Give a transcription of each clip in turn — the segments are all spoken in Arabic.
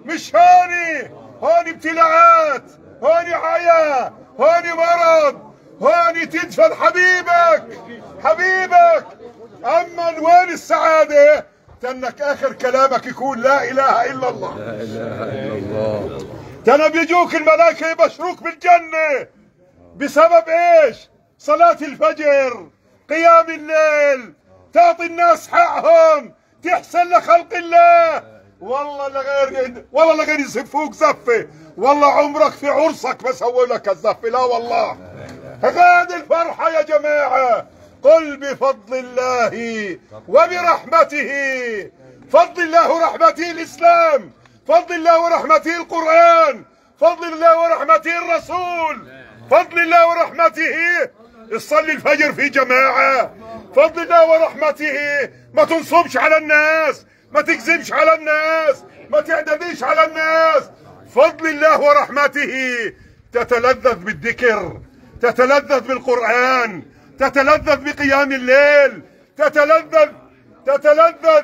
مش هوني ابتلاعات، هوني عيا، هوني مرض، هوني تدفن حبيبك. اما وين السعادة؟ تنك اخر كلامك يكون لا اله الا الله. لا اله الا الله. تنا بيجوك الملائكة يبشروك بالجنة بسبب ايش؟ صلاة الفجر، قيام الليل، تعطي الناس حقهم، تحسن لخلق الله. والله لغير يزفوك زفة، والله عمرك في عرسك ما سووا لك الزفة، لا والله. هذه الفرحة يا جماعة. قل بفضل الله وبرحمته، فضل الله ورحمته الإسلام، فضل الله ورحمته القرآن، فضل الله ورحمته الرسول، فضل الله ورحمته تصلي الفجر في جماعة، فضل الله ورحمته ما تنصبش على الناس، ما تكذبش على الناس، ما تعتديش على الناس. فضل الله ورحمته تتلذذ بالذكر، تتلذذ بالقرآن، تتلذذ بقيام الليل، تتلذذ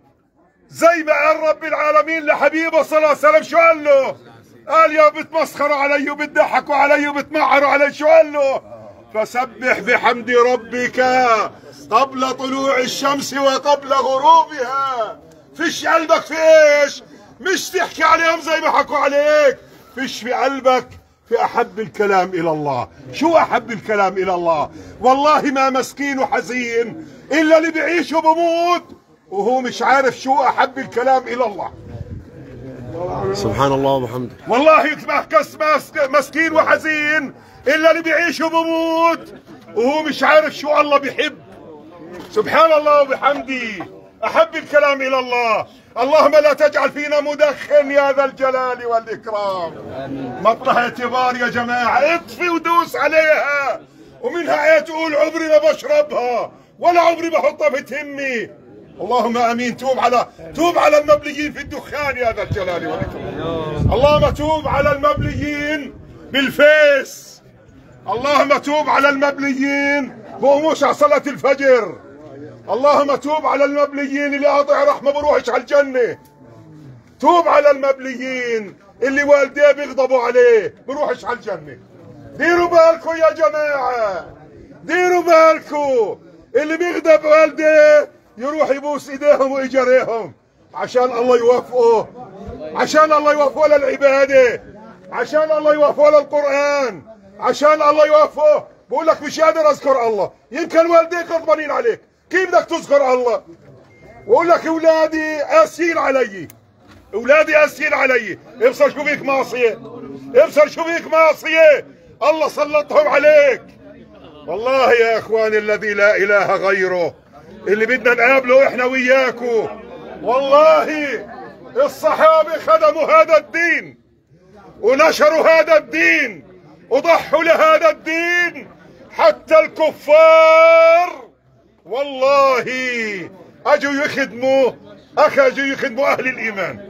زي ما قال رب العالمين لحبيبه صلى الله عليه وسلم. شو قال له؟ قال يا بتمسخروا علي وبتضحكوا علي وبتمعروا علي. شو قال له؟ فسبح بحمد ربك قبل طلوع الشمس وقبل غروبها. فيش قلبك في ايش؟ مش تحكي عليهم زي ما حكوا عليك، فيش في قلبك في احب الكلام الى الله. شو احب الكلام الى الله؟ والله ما مسكين وحزين الا اللي بيعيش وبموت وهو مش عارف شو احب الكلام الى الله. سبحان الله وبحمده. والله مسكين وحزين الا اللي بيعيش وبموت وهو مش عارف شو الله بيحب. سبحان الله وبحمده. احب الكلام الى الله. اللهم لا تجعل فينا مدخن يا ذا الجلال والاكرام. مطرح اعتبار يا جماعه، اطفي ودوس عليها. ومنها ايه تقول عمري ما بشربها ولا عمري بحطها في تهمي. اللهم امين. توب على المبليين في الدخان يا ذا الجلال والاكرام. اللهم توب على المبليين بالفيس. اللهم توب على المبليين بقوموش على صلاة الفجر. اللهم توب على المبليين اللي قاطع رحمه بروحش على الجنة. توب على المبليين اللي والديه بيغضبوا عليه بروحش على الجنة. ديروا بالكم يا جماعة، ديروا بالكم. اللي بيغضب والديه يروح يبوس ايديهم واجريهم عشان الله يوفقه، عشان الله يوفقه للعبادة، عشان الله يوفقه للقرآن، عشان الله يوفقه. بقول لك مش قادر اذكر الله، يمكن والديك غضبانين عليك، كيف بدك تذكر الله؟ بقول لك اولادي قاسيين علي، اولادي قاسيين علي. ابصر شو فيك معصية، ابصر شو فيك معصية، الله سلطهم عليك. والله يا اخواني الذي لا اله غيره اللي بدنا نقابله احنا وياكو. والله الصحابة خدموا هذا الدين ونشروا هذا الدين وضحوا لهذا الدين حتى الكفار. والله اجوا يخدموا اهل الايمان.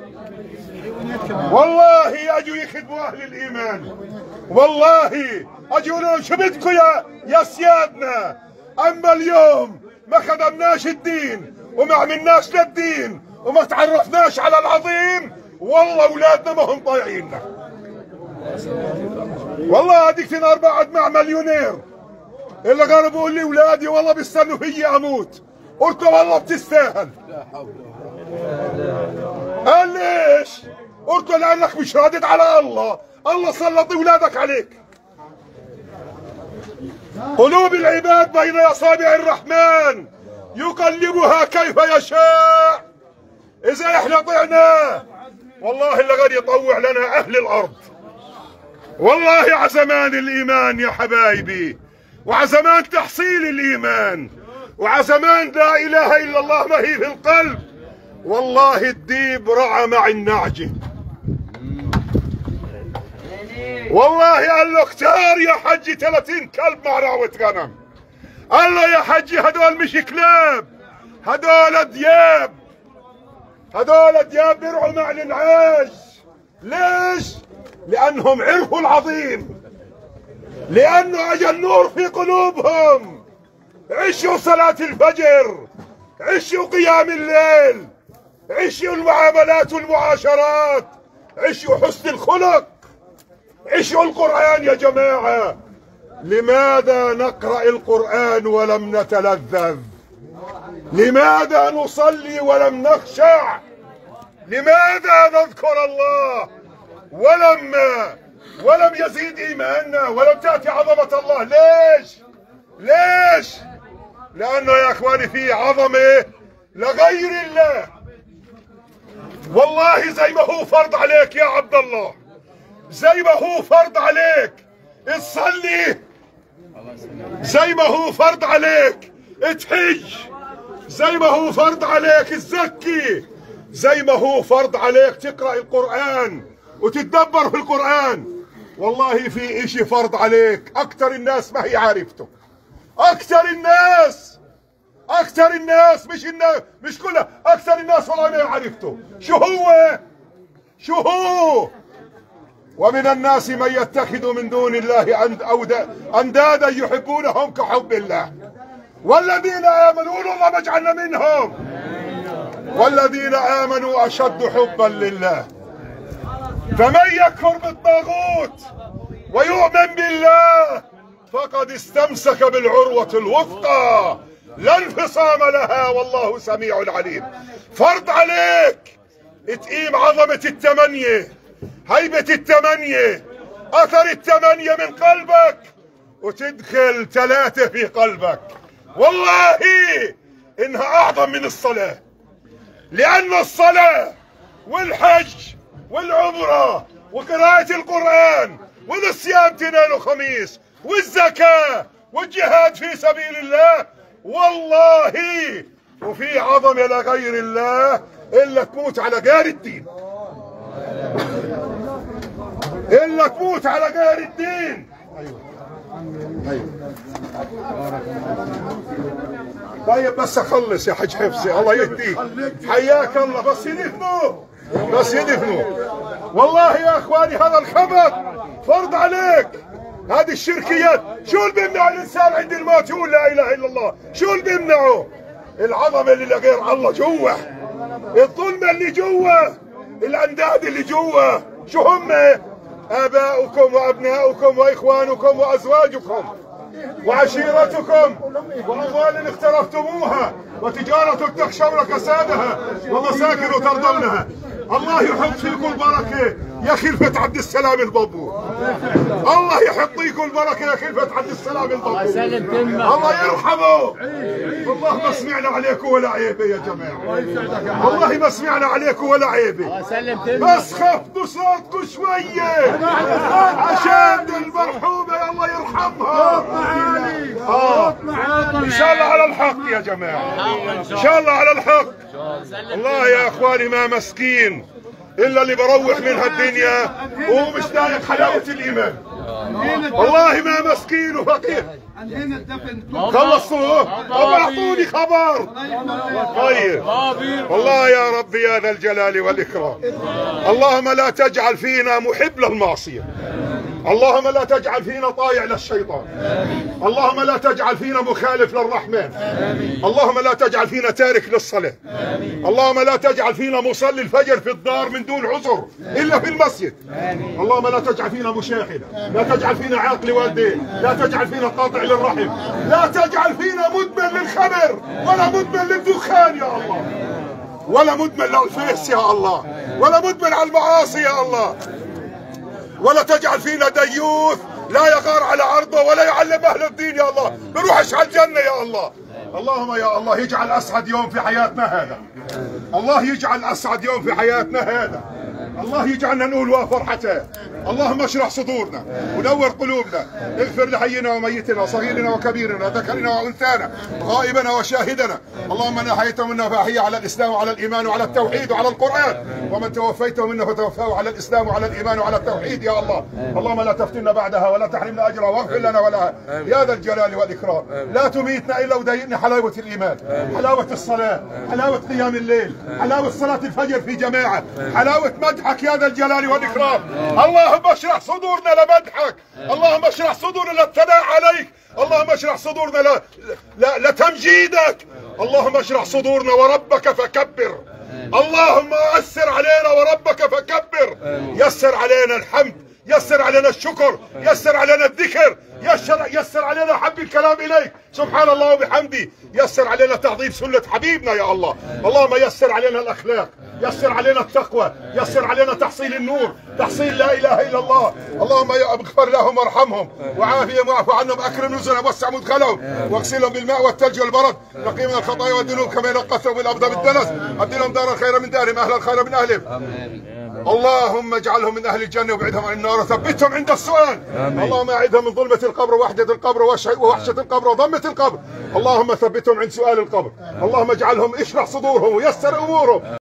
والله اجوا يخدموا اهل الايمان. والله اجوا لهم شو بدكم يا سيادنا. اما اليوم ما خدمناش الدين وما عملناش للدين وما تعرفناش على العظيم، والله اولادنا ما هم طايعيننا. والله هذيك النهار بعد مع مليونير اللي قال بقول لي اولادي والله بيستنوا فيي اموت. قلت له والله بتستاهل. قال ليش؟ قلت له لانك مش رادد على الله، الله سلط اولادك عليك. قلوب العباد بين اصابع الرحمن يقلبها كيف يشاء. اذا احنا طعناه والله اللي غير يطوع لنا اهل الارض. والله عزمان الايمان يا حبايبي، وعزمان تحصيل الايمان، وعزمان لا اله الا الله ما هي في القلب. والله الديب رعى مع النعجه. والله قال له اختار يا حجي 30 كلب مع رعوة غنم. قال له يا حجي هدول مش كلاب، هدول دياب، هدول دياب بيرعوا مع الانعاش. ليش؟ لانهم عرفوا العظيم، لانه اجى النور في قلوبهم. عشوا صلاة الفجر، عشوا قيام الليل، عشوا المعاملات والمعاشرات، عشوا حسن الخلق، عشوا القرآن يا جماعة. لماذا نقرأ القرآن ولم نتلذذ؟ لماذا نصلي ولم نخشع؟ لماذا نذكر الله ولم يزيد إيماننا ولم تأتي عظمة الله؟ ليش؟ لأنه يا إخواني في عظمة لغير الله. والله زي ما هو فرض عليك يا عبد الله، زي ما هو فرض عليك تصلي، زي ما هو فرض عليك تحج، زي ما هو فرض عليك تزكي، زي ما هو فرض عليك تقرأ القرآن وتتدبر في القرآن. والله في اشي فرض عليك اكثر الناس ما هي عارفته. اكثر الناس مش كلها، اكثر الناس والله ما هي عارفته. شو هو؟ ومن الناس من يتخذ من دون الله اندادا يحبونهم كحب الله والذين امنوا اللهم اجعلنا منهم والذين امنوا اشد حبا لله. فمن يكفر بالطاغوت ويؤمن بالله فقد استمسك بالعروة الوثقى لا انفصام لها والله سميع عليم. فرض عليك تقيم عظمة التمنية، هيبة التمنية، اثر التمنية من قلبك وتدخل 3 في قلبك. والله انها اعظم من الصلاة، لان الصلاة والحج والعمرة وقراءة القرآن والصيام 2 وخميس والزكاة والجهاد في سبيل الله والله وفي عظمة لغير الله إلا تموت على غير الدين، إلا تموت على غير الدين. طيب بس أخلص يا حج حفصي الله يهديك، حياك الله. بس يدفنوا والله يا اخواني هذا الخبر فرض عليك. هذه الشركيات شو اللي بيمنع الانسان عند الموت يقول لا اله الا الله؟ شو اللي بيمنعه؟ العظمه اللي لغير الله جوا، الظلمه اللي جوا، الانداد اللي جوا. شو هم؟ اباؤكم وابناؤكم واخوانكم وازواجكم وعشيرتكم واموال اقترفتموها وتجارة تخشون كسادها ومساكن ترضونها. الله يحط فيكم البركة يا خلفة عبد السلام البابور، الله يحطيكم البركة يا خلفة عبد السلام البابور، الله يرحمه. والله ما سمعنا عليكم ولا عيبة يا جماعة، والله ما سمعنا عليكم ولا عيبة، بس خفضوا صوتكم شوية عشان المرحومة الله يرحمها. ان شاء الله على الحق يا جماعة، ان شاء الله على الحق. والله يا اخواني ما مسكين الا اللي بروح منها الدنيا وهو مش لايق حلاوة الايمان. والله ما مسكين وفقير. خلصتوا؟ طب اعطوني خبر. طيب والله يا رب يا ذا الجلال والاكرام، اللهم لا تجعل فينا محب للمعصية، اللهم لا تجعل فينا طايع للشيطان، اللهم لا تجعل فينا مخالف للرحمن، اللهم لا تجعل فينا تارك للصلاة، اللهم لا تجعل فينا مصلي الفجر في الدار من دون عذر إلا في المسجد، اللهم لا تجعل فينا مشاحن، لا تجعل فينا عاق لوالدين، لا تجعل فينا قاطع للرحم، لا تجعل فينا مدمن للخمر ولا مدمن للدخان يا الله، ولا مدمن للفيس يا الله، ولا مدمن على المعاصي يا الله، ولا تجعل فينا ديوث لا يغار على عرضه ولا يعلم اهل الدين يا الله بروحش على الجنه يا الله. اللهم يا الله يجعل اسعد يوم في حياتنا هذا، الله يجعل اسعد يوم في حياتنا هذا، الله يجعلنا نقول وفرحته. اللهم اشرح صدورنا ونور قلوبنا، اغفر لحينا وميتنا وصغيرنا وكبيرنا ذكرنا وانثانا غائبنا وشاهدنا. اللهم من احييته منا فاحيه على الاسلام وعلى الايمان وعلى التوحيد وعلى القران، ومن توفيته منا فتوفاه على الاسلام وعلى الايمان وعلى التوحيد يا الله. اللهم لا تفتنا بعدها ولا تحرمنا اجرها واغفر لنا ولها يا ذا الجلال والاكرام. لا تميتنا الا وضيقنا حلاوه الايمان، حلاوه الصلاه، حلاوه قيام الليل، حلاوه صلاه الفجر في جماعه، حلاوه مدحك يا ذا الجلال والاكرام. اللهم اشرح صدورنا لمدحك، اللهم اشرح صدورنا للثناء عليك، اللهم اشرح صدورنا لتمجيدك، اللهم اشرح صدورنا وربك فكبر، اللهم اثر علينا وربك فكبر، يسر علينا الحمد، يسر علينا الشكر، يسر علينا الذكر، يسر علينا حب الكلام إليك سبحان الله وبحمده، يسر علينا تعظيم سنة حبيبنا يا الله. اللهم يسر علينا الأخلاق، يسر علينا التقوى، يسر علينا تحصيل النور، تحصيل لا إله إلا الله. اللهم اغفر لهم وارحمهم وعافهم واعف عنهم، أكرم نزلهم وسع مدخلهم واغسلهم بالماء والثلج والبرد، نقي من الخطايا والذنوب كما ينقى الثوب الأبيض بالدنس، أبدلهم دارا خيرا من دارهم، أهلا خيرا من أهلهم. اللهم اجعلهم من أهل الجنة وابعدهم عن النار وثبتهم عند السؤال. اللهم اعذهم من ظلمة القبر ووحدة القبر ووحشة القبر وضمة القبر. اللهم ثبتهم عند سؤال القبر. اللهم اجعلهم اشرح صدورهم ويسر أمورهم.